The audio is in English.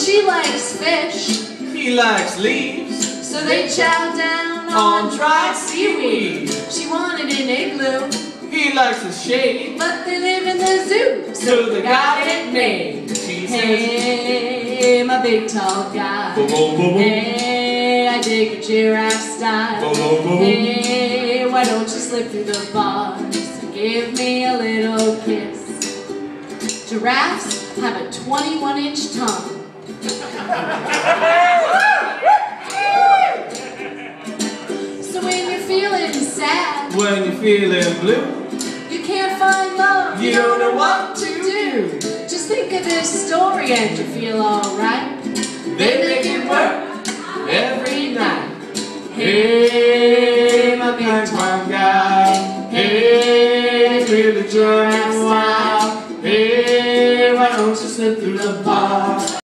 she likes fish. He likes leaves. So they chow down on dried seaweed. She wanted an igloo. He likes the shade. But they live in the zoo, so they got it made. She Hey, my big tall guy. Boom, boom, boom, boom. Hey, I dig your giraffe style. Boom, boom, boom, boom. Hey, why don't you slip through the bars and give me a little kiss? Giraffes have a 21-inch tongue. So when you're feeling sad, When you're feeling blue, you can't find love, you don't know what to do. Just think of this story and you feel alright. They make it work every night. Hey, my big Thanks, tall my guy. Hey, really giraffe style. Hey, why don't you slip through the bar?